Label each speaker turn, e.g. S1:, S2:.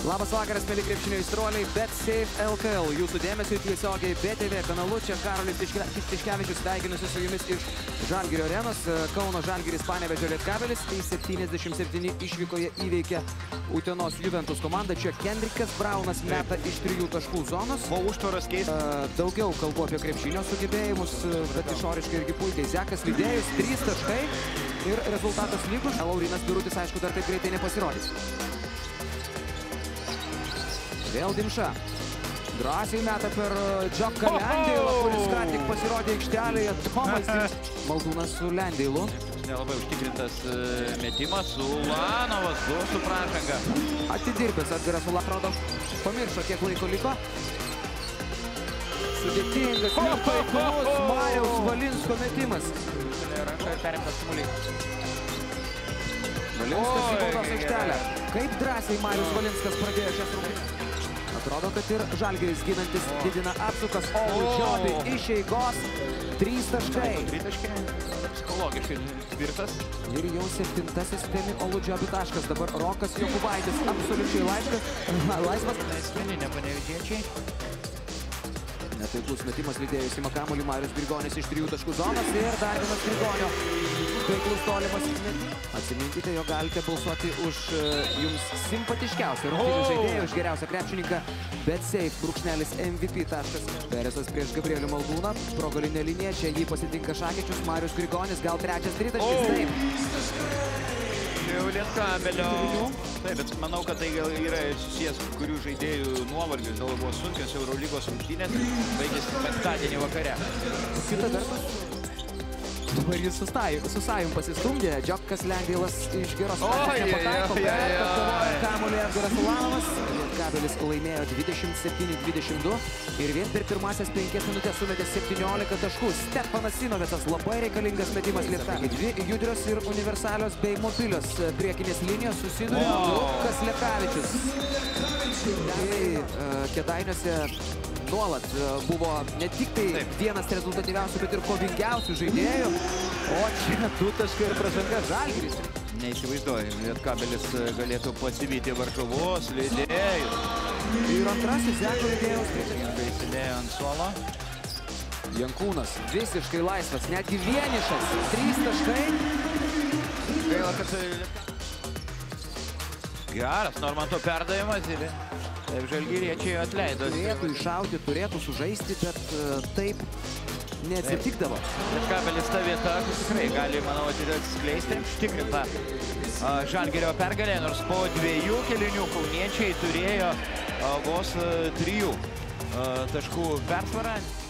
S1: Labas vakaras, mėly krepšinio aistruoliai, BetSafe LKL. Jūsų dėmesio tiesiogiai BTV kanalu. Čia Karolis Tiškevičius sveikinusi su jumis iš Žalgirio arenos. Kauno Žalgiris Panevėžio Lietkabelis. Tai 77 išvykoje įveikė Utenos Juventus komanda. Čia Kendrikas Braunas meta iš 3 taškų zonos.
S2: Po užtvaros keista.
S1: Daugiau kalbu apie krepšinio sugebėjimus, bet išoriškai irgi puikiai. Zekas Lydėjus, 3 taškai ir rezultatas lygus. Laurinas Birutis, aišku, dar taip greitai nepasirodys. Vėl Dimša. Drąsiai meta per Džoką Lendėlą, kuris ką tik pasirodė aikštelėje. Tomas Maldūnas su Lendėlu.
S2: Nelabai užtikrintas metimas. Ulanovas su pražanga.
S1: Atidirbęs Edgaras Ulanovas. Pamiršo, kiek laiko liko. Sudėtingas, nepaiklus Mariaus Valinsko metimas.
S2: Ranka ir perimtas kamuolys.
S1: Valinskas į baudos aikštelę. Kaip drąsiai Marius Valinskas pradėjo šias rungtynes. Atrodo, kad ir Žalgiris ginantis didina apsukas. Oludžiobi iš eigos. 3 taškai.
S2: 3 taškai. Psichologiškai tvirtas. Ir
S1: jau 7-asis Femi Oludžiobi taškas. Dabar Rokas Jokubaitis absoliučiai laisvas.
S2: Asmeninė Panevėžiečiai.
S1: Netaiklus metimas Lydėjus į kamuolį. Marius Grigonis iš 3 taškų zonos ir dar vienas Grigonio taiklus tolimas. Atsiminkite, jo galite balsuoti už jums simpatiškiausią rungtynių žaidėją, už geriausią krepšininką. BetSafe /MVP. Peresas prieš Gabrielių Maldūną. Pro galinę liniją, čia jį pasitinka Šakečius. Marius Grigonis, gal trečias tritaškis. Taip.
S2: Jau Lietkabelio. Taip, bet manau, kad tai gal yra susijęs kurių žaidėjų nuovargis. Gal buvo sunkios Eurolygos rungtynės. Baigėsi penktadienį vakare.
S1: Kita vertus. Dabar jis su Sajum pasistumdė. Džokas Lendėlas iš geros nepataiko. Kamuolį Edgaras Ulanovas. Lietkabelis laimėjo 27-22. Ir vien per pirmasias 5 minutės sumetė 17 taškų. Stefanas Sinovicas, labai reikalingas metimas Lietkabelis. 2 judrios ir universalios bei mobilios priekinės linijos susiduria Lukas Lekavičius. Kėdainiuose nuolat buvo ne tik tai vienas rezultatyviausių, bet ir kovingiausių žaidėjų. O čia 2 taškai ir pražanga Žalgiris.
S2: Neįsivaizduoju, Lietkabelis galėtų pasivyti varžovus, Lydėjus.
S1: Ir antrasis Zeko Lydėjus.
S2: Įsidėjo ant suolo.
S1: Jankūnas visiškai laisvas, netgi vienišas. 3 taškai.
S2: Gaila, kad... Geras Normanto perdavimas ir... Taip, žalgiriečiai atleido.
S1: Turėtų iššauti, turėtų sužaisti, bet taip neatsitikdavo.
S2: Lietkabelis ta vieta, kur tikrai gali, manau, atsiskleisti. Užtikrinta Žalgirio pergalė, nors po 2 kėlinių kauniečiai turėjo vos 3 taškų persvarą.